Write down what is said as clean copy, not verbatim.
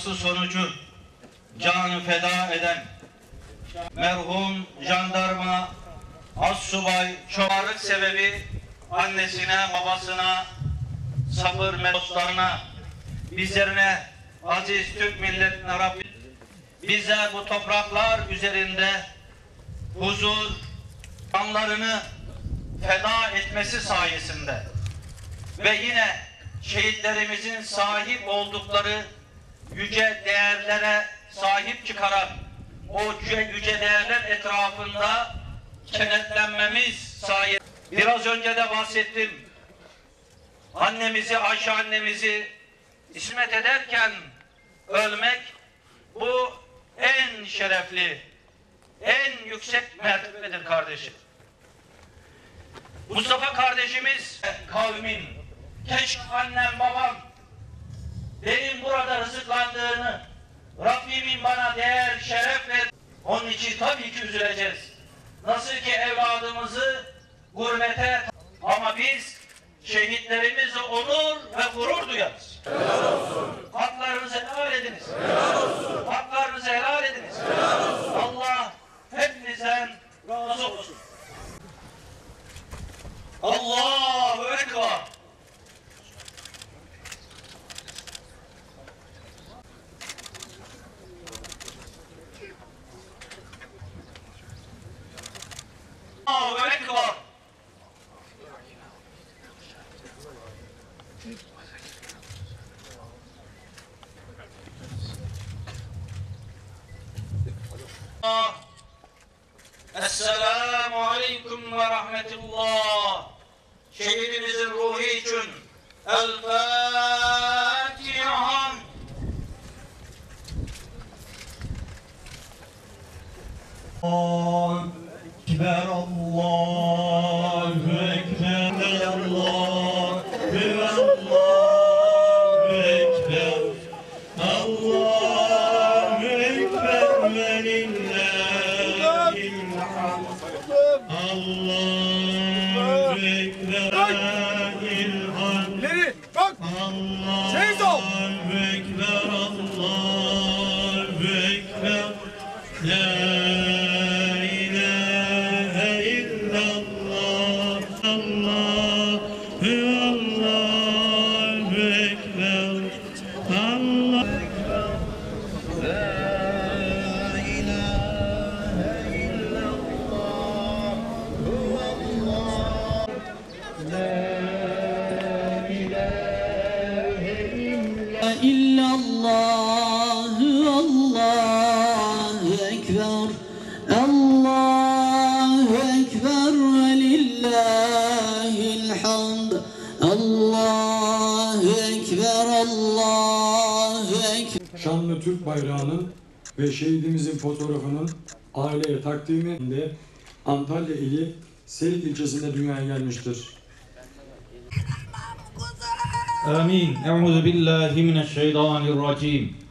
davası sonucu canı feda eden merhum jandarma assubay çoğarlık sebebi annesine, babasına, sabır dostlarına, bizlerine, aziz Türk milletine Rabbim bize bu topraklar üzerinde huzur, canlarını feda etmesi sayesinde ve yine şehitlerimizin sahip oldukları yüce değerlere sahip çıkarak o yüce değerler etrafında kenetlenmemiz sayesinde. Biraz önce de bahsettim. Annemizi, Ayşe annemizi ismet ederken ölmek bu en şerefli, en yüksek mertebedir kardeşim. Mustafa kardeşimiz kavmin, keşke annem babam benim burada rızıklandığını Rabbimin bana değer, şeref ver. Onun için tabii ki üzüleceğiz. Nasıl ki evladımızı gurbete, ama biz şehitlerimize onur ve gurur duyarız. Helal olsun. Haklarınızı helal ediniz. Helal olsun. Haklarınızı helal ediniz. Helal olsun. Allah hepinizden razı olsun. Allahu Ekber. Allahu Ekber. Esselamu Aleyküm ve Rahmetullah. Şehidimizin ruhu için El Fatiha. Allahu Ekber, Allahu Ekber, Allahu Ekber, Allahu Ekber ve lillahil hamd. Allahu Ekber, lillahil hamd. Allahu Ekber, Allahu Ekber. La illallahu Allahu Ekber, Allahu Ekber ve lillahil hamd. Allahu Ekber, Allahu Ekber. Şanlı Türk bayrağının ve şehidimizin fotoğrafının aileye takdiminde Antalya ili Seyit ilçesinde dünyaya gelmiştir. Amin. Euzu billahi mineşşeytanirracim.